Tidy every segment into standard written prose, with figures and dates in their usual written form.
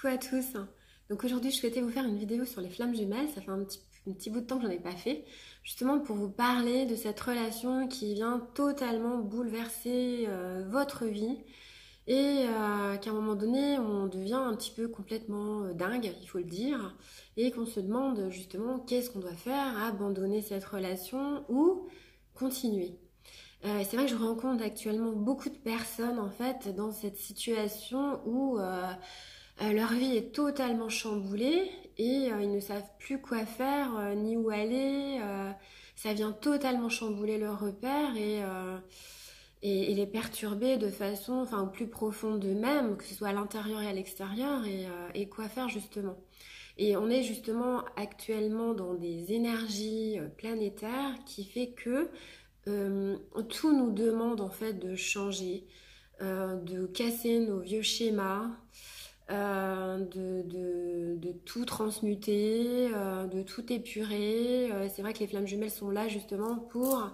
Coucou à tous. Donc aujourd'hui, je souhaitais vous faire une vidéo sur les flammes jumelles. Ça fait un petit bout de temps que j'en ai pas fait. Justement pour vous parler de cette relation qui vient totalement bouleverser votre vie et qu'à un moment donné, on devient un petit peu complètement dingue, il faut le dire, et qu'on se demande justement qu'est-ce qu'on doit faire, abandonner cette relation ou continuer. C'est vrai que je rencontre actuellement beaucoup de personnes en fait dans cette situation où leur vie est totalement chamboulée et ils ne savent plus quoi faire ni où aller. Ça vient totalement chambouler leurs repères et les perturber de façon enfin, au plus profonde d'eux-mêmes, que ce soit à l'intérieur et à l'extérieur, et quoi faire justement. Et on est justement actuellement dans des énergies planétaires qui fait que tout nous demande en fait de changer, de casser nos vieux schémas, de tout transmuter, de tout épurer. C'est vrai que les flammes jumelles sont là justement pour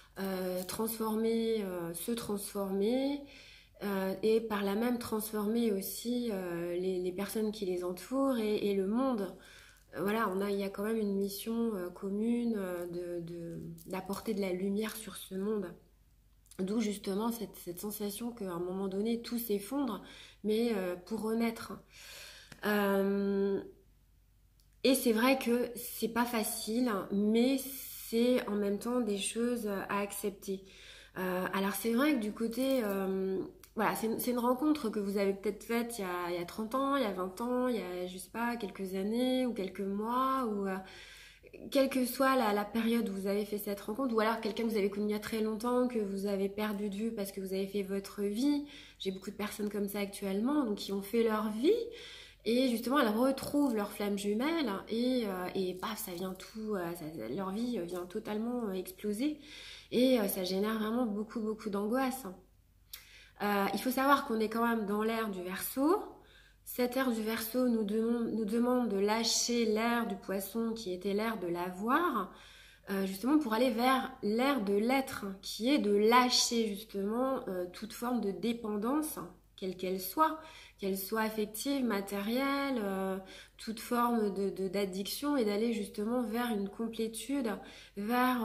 se transformer et par là même transformer aussi les personnes qui les entourent et le monde. Voilà, il y a quand même une mission commune d'apporter de la lumière sur ce monde. D'où justement cette sensation qu'à un moment donné tout s'effondre, mais pour renaître. Euh, et c'est vrai que c'est pas facile, mais c'est en même temps des choses à accepter. Alors c'est vrai que du côté, voilà, c'est une rencontre que vous avez peut-être faite il y a 30 ans, il y a 20 ans, il y a, je sais pas, quelques années ou quelques mois, ou quelle que soit la période où vous avez fait cette rencontre, ou alors quelqu'un que vous avez connu il y a très longtemps, que vous avez perdu de vue parce que vous avez fait votre vie. J'ai beaucoup de personnes comme ça actuellement, donc qui ont fait leur vie, et justement elles retrouvent leur flamme jumelle, et paf, ça vient tout, leur vie vient totalement exploser, et ça génère vraiment beaucoup d'angoisse. Il faut savoir qu'on est quand même dans l'ère du Verseau. Cette ère du Verseau nous demande de lâcher l'ère du Poisson qui était l'ère de l'avoir, justement pour aller vers l'ère de l'être, qui est de lâcher justement toute forme de dépendance, quelle qu'elle soit affective, matérielle, toute forme d'addiction, et d'aller justement vers une complétude, vers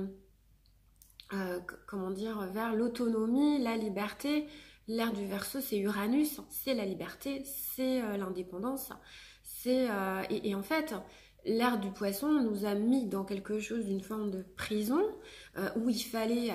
comment dire, vers l'autonomie, la liberté. L'ère du Verseau, c'est Uranus, c'est la liberté, c'est l'indépendance, et en fait, l'ère du Poisson nous a mis dans quelque chose d'une forme de prison où il fallait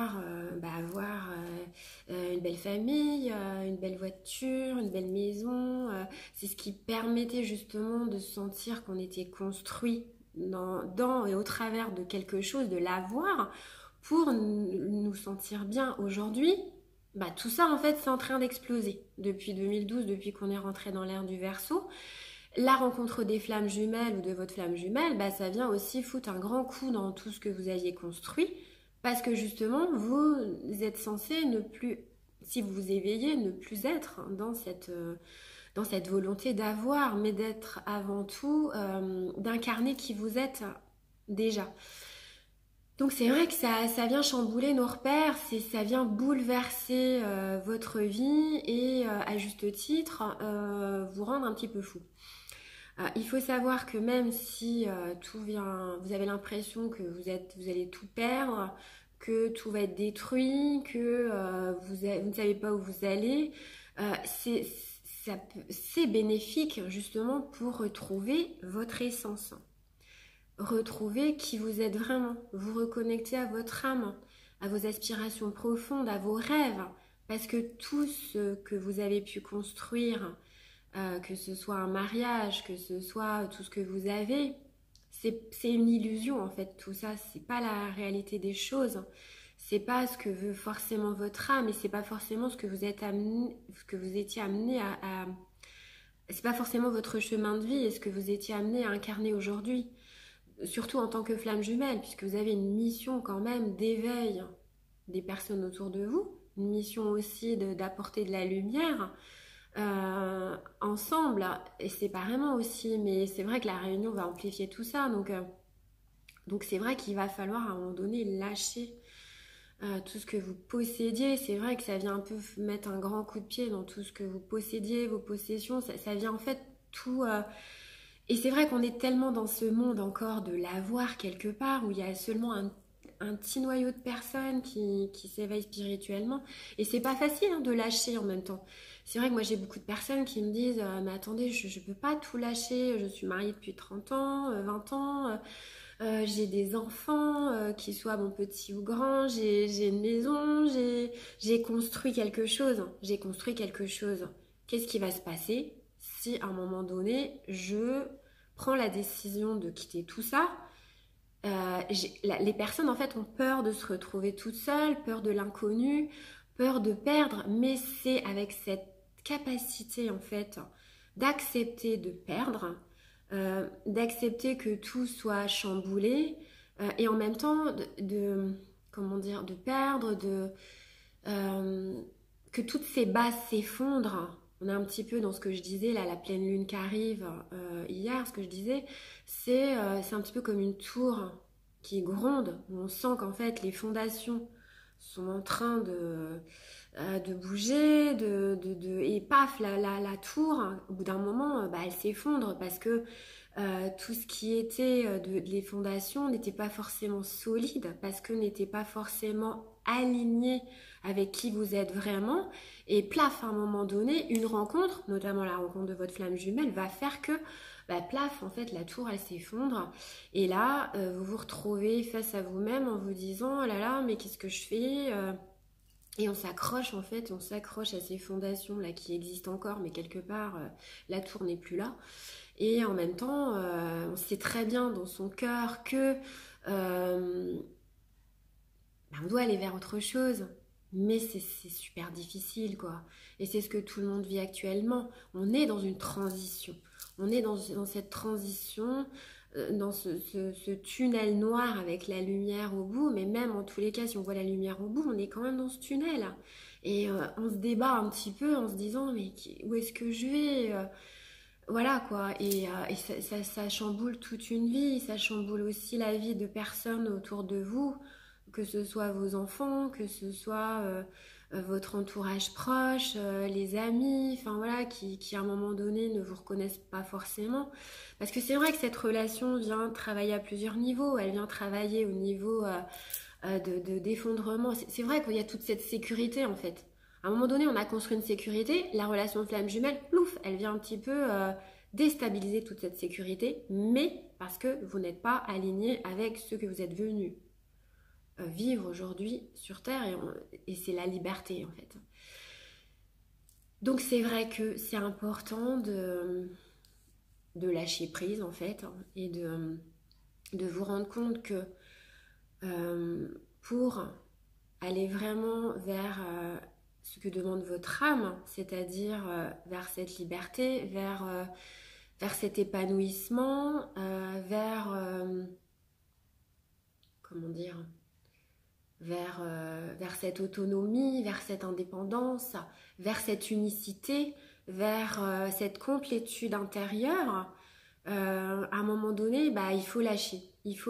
avoir une belle famille, une belle voiture, une belle maison. C'est ce qui permettait justement de sentir qu'on était construit dans et au travers de quelque chose, de l'avoir, pour nous sentir bien. Aujourd'hui, tout ça en fait c'est en train d'exploser depuis 2012, depuis qu'on est rentré dans l'ère du Verseau. La rencontre des flammes jumelles ou de votre flamme jumelle, ça vient aussi foutre un grand coup dans tout ce que vous aviez construit, parce que justement vous êtes censé ne plus, si vous vous éveillez, ne plus être dans cette volonté d'avoir, mais d'être avant tout, d'incarner qui vous êtes déjà. Donc c'est vrai que ça vient chambouler nos repères, ça vient bouleverser votre vie et à juste titre vous rendre un petit peu fou. Il faut savoir que même si tout vient, vous avez l'impression que vous allez tout perdre, que tout va être détruit, que vous ne savez pas où vous allez, euh, c'est c'est bénéfique justement pour retrouver votre essence. Retrouver qui vous êtes vraiment, vous reconnecter à votre âme, à vos aspirations profondes, à vos rêves, parce que tout ce que vous avez pu construire, que ce soit un mariage, que ce soit tout ce que vous avez, c'est une illusion en fait, tout ça, c'est pas la réalité des choses, c'est pas ce que veut forcément votre âme, et c'est pas forcément ce que vous êtes amené, ce que vous étiez amené c'est pas forcément votre chemin de vie et ce que vous étiez amené à incarner aujourd'hui. Surtout en tant que flamme jumelle, puisque vous avez une mission quand même d'éveil des personnes autour de vous, une mission aussi d'apporter de la lumière ensemble et séparément aussi, mais c'est vrai que la réunion va amplifier tout ça, donc c'est vrai qu'il va falloir à un moment donné lâcher tout ce que vous possédiez. C'est vrai que ça vient un peu mettre un grand coup de pied dans tout ce que vous possédiez, vos possessions. Ça vient en fait tout... Et c'est vrai qu'on est tellement dans ce monde encore de l'avoir quelque part, où il y a seulement un petit noyau de personnes qui s'éveillent spirituellement. Et c'est pas facile hein, de lâcher en même temps. C'est vrai que moi j'ai beaucoup de personnes qui me disent mais attendez, je peux pas tout lâcher, je suis mariée depuis 30 ans, 20 ans, j'ai des enfants, qu'ils soient bon, petits ou grands, j'ai une maison, j'ai construit quelque chose. J'ai construit quelque chose. Qu'est-ce qui va se passer si à un moment donné, je prends la décision de quitter tout ça? Les personnes en fait ont peur de se retrouver toutes seules, peur de l'inconnu, peur de perdre, mais c'est avec cette capacité en fait d'accepter de perdre, d'accepter que tout soit chamboulé et en même temps comment dire, de perdre, que toutes ces bases s'effondrent. On est un petit peu dans ce que je disais, là, la pleine lune qui arrive hier, ce que je disais, c'est un petit peu comme une tour qui gronde, où on sent qu'en fait les fondations sont en train de bouger, et paf, la tour, au bout d'un moment, bah, elle s'effondre parce que tout ce qui était les fondations n'était pas forcément solide, parce que n'était pas forcément aligné avec qui vous êtes vraiment. Et plaf, à un moment donné, une rencontre, notamment la rencontre de votre flamme jumelle, va faire que, bah, plaf, en fait, la tour, elle s'effondre. Et là, vous vous retrouvez face à vous-même en vous disant, oh là là, mais qu'est-ce que je fais et on s'accroche en fait, on s'accroche à ces fondations là qui existent encore, mais quelque part la tour n'est plus là. Et en même temps, on sait très bien dans son cœur que bah, on doit aller vers autre chose. Mais c'est super difficile, quoi. Et c'est ce que tout le monde vit actuellement. On est dans une transition. On est dans cette transition, dans ce tunnel noir avec la lumière au bout. Mais même en tous les cas, si on voit la lumière au bout, on est quand même dans ce tunnel. Et on se débat un petit peu en se disant, mais où est-ce que je vais voilà quoi, et ça chamboule toute une vie, ça chamboule aussi la vie de personnes autour de vous, que ce soit vos enfants, que ce soit votre entourage proche, les amis, enfin voilà, qui à un moment donné ne vous reconnaissent pas forcément. Parce que c'est vrai que cette relation vient travailler à plusieurs niveaux, elle vient travailler au niveau d'effondrement. C'est vrai qu'il y a toute cette sécurité en fait. À un moment donné, on a construit une sécurité, la relation flamme jumelle, plouf, elle vient un petit peu déstabiliser toute cette sécurité, mais parce que vous n'êtes pas aligné avec ce que vous êtes venu vivre aujourd'hui sur Terre, et c'est la liberté en fait. Donc c'est vrai que c'est important de lâcher prise en fait, hein, et de vous rendre compte que pour aller vraiment vers ce que demande votre âme, c'est-à-dire vers cette liberté, vers cet épanouissement, comment dire, vers cette autonomie, vers cette indépendance, vers cette unicité, vers cette complétude intérieure, à un moment donné, bah, il faut lâcher.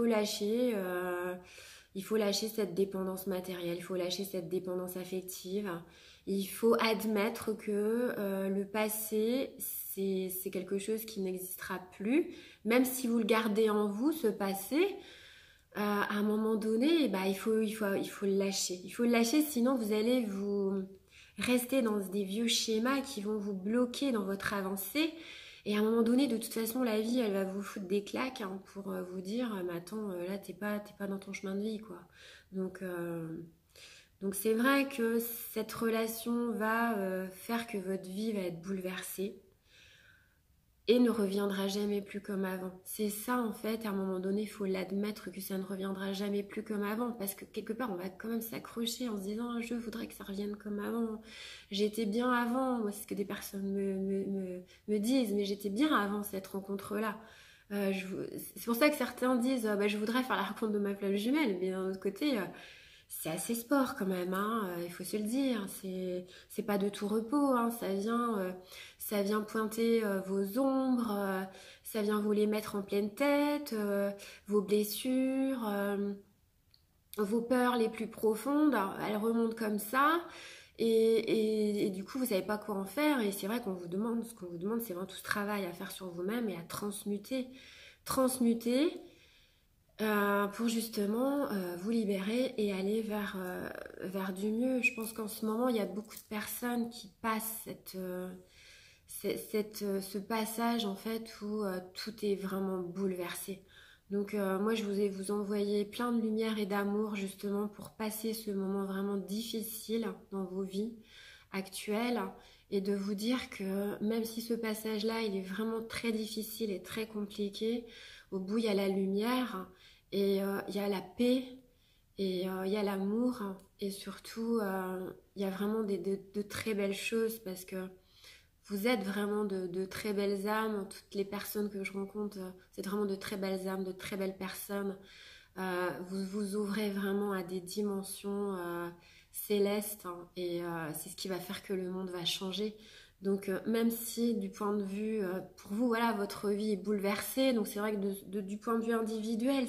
Il faut lâcher cette dépendance matérielle, il faut lâcher cette dépendance affective. Il faut admettre que le passé, c'est quelque chose qui n'existera plus. Même si vous le gardez en vous, ce passé, à un moment donné, bah, il faut le lâcher. Il faut le lâcher, sinon vous allez vous rester dans des vieux schémas qui vont vous bloquer dans votre avancée. Et à un moment donné, de toute façon, la vie, elle va vous foutre des claques hein, pour vous dire, mais attends, là, t'es pas dans ton chemin de vie, quoi. Donc c'est vrai que cette relation va faire que votre vie va être bouleversée et ne reviendra jamais plus comme avant. C'est ça en fait, à un moment donné, il faut l'admettre que ça ne reviendra jamais plus comme avant, parce que quelque part on va quand même s'accrocher en se disant je voudrais que ça revienne comme avant, j'étais bien avant, moi c'est ce que des personnes me disent, mais j'étais bien avant cette rencontre-là. C'est pour ça que certains disent bah, je voudrais faire la rencontre de ma flamme jumelle, mais d'un autre côté c'est assez sport quand même, hein, il faut se le dire. C'est pas de tout repos, hein, ça vient pointer vos ombres, ça vient vous les mettre en pleine tête, vos blessures, vos peurs les plus profondes, elles remontent comme ça. Et du coup, vous savez pas quoi en faire. Et c'est vrai qu'on vous demande, ce qu'on vous demande, c'est vraiment tout ce travail à faire sur vous-même et à transmuter. Transmuter pour justement vous libérer et aller vers du mieux. Je pense qu'en ce moment, il y a beaucoup de personnes qui passent ce passage en fait où tout est vraiment bouleversé. Donc moi, je vous ai vous envoyé plein de lumière et d'amour justement pour passer ce moment vraiment difficile dans vos vies actuelles et de vous dire que même si ce passage-là, il est vraiment très difficile et très compliqué, au bout, il y a la lumière et il y a la paix et il y a l'amour et surtout, il y a vraiment de très belles choses parce que vous êtes vraiment de très belles âmes. Toutes les personnes que je rencontre, c'est vraiment de très belles âmes, de très belles personnes. Vous vous ouvrez vraiment à des dimensions célestes hein, et c'est ce qui va faire que le monde va changer. Donc même si du point de vue, pour vous, voilà, votre vie est bouleversée, donc c'est vrai que du point de vue individuel,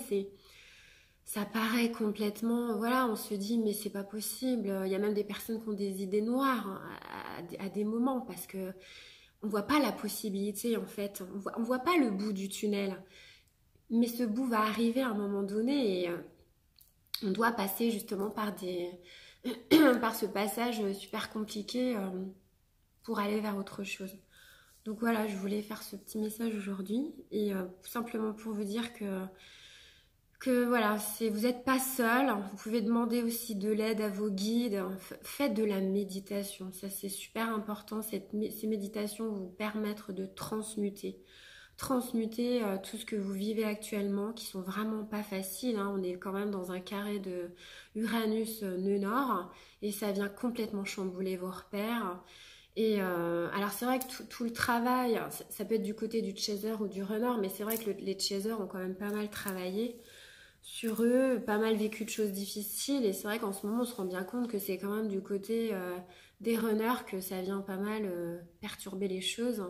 ça paraît complètement, voilà, on se dit mais c'est pas possible. Il y a même des personnes qui ont des idées noires hein, à des moments parce que on voit pas la possibilité en fait, on voit pas le bout du tunnel. Mais ce bout va arriver à un moment donné et on doit passer justement par ce passage super compliqué pour aller vers autre chose. Donc voilà, je voulais faire ce petit message aujourd'hui et simplement pour vous dire que voilà, vous n'êtes pas seul. Vous pouvez demander aussi de l'aide à vos guides. Faites de la méditation, ça c'est super important. Ces méditations vont vous permettre de transmuter tout ce que vous vivez actuellement, qui sont vraiment pas faciles. Hein. On est quand même dans un carré de Uranus nœud nord et ça vient complètement chambouler vos repères. Et alors c'est vrai que tout le travail, ça peut être du côté du chaser ou du runner, mais c'est vrai que les chasers ont quand même pas mal travaillé sur eux, pas mal vécu de choses difficiles. Et c'est vrai qu'en ce moment, on se rend bien compte que c'est quand même du côté des runners que ça vient pas mal perturber les choses.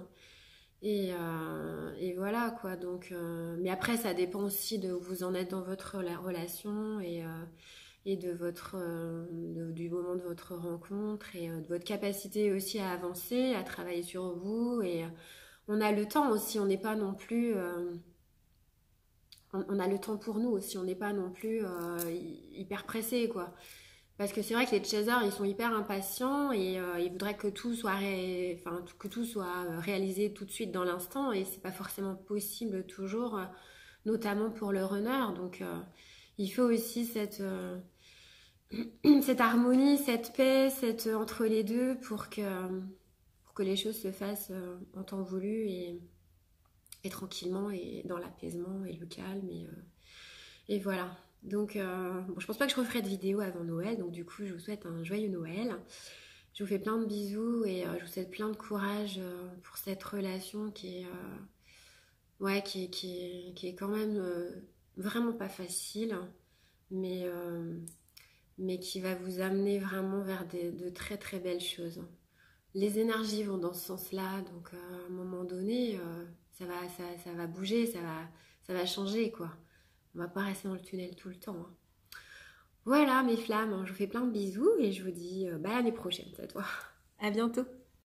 Et voilà quoi. Donc, mais après, ça dépend aussi de où vous en êtes dans votre relation et du moment de votre rencontre et de votre capacité aussi à avancer, à travailler sur vous. Et on a le temps aussi. On n'est pas non plus on a le temps pour nous aussi, on n'est pas non plus hyper pressé quoi. Parce que c'est vrai que les chasers, ils sont hyper impatients et ils voudraient que tout soit, que tout soit réalisé tout de suite dans l'instant et c'est pas forcément possible toujours, notamment pour le runner. Donc il faut aussi cette harmonie, cette paix, entre les deux pour que les choses se fassent en temps voulu et tranquillement et dans l'apaisement et le calme et voilà. Donc bon, je pense pas que je referai de vidéo avant Noël, donc du coup je vous souhaite un joyeux Noël. Je vous fais plein de bisous et je vous souhaite plein de courage pour cette relation qui est ouais qui est quand même vraiment pas facile, mais mais qui va vous amener vraiment vers de très très belles choses. Les énergies vont dans ce sens-là, donc à un moment donné, ça va bouger, ça va changer, quoi. On va pas rester dans le tunnel tout le temps. Hein. Voilà mes flammes, je vous fais plein de bisous et je vous dis bah, à l'année prochaine, cette fois. À bientôt.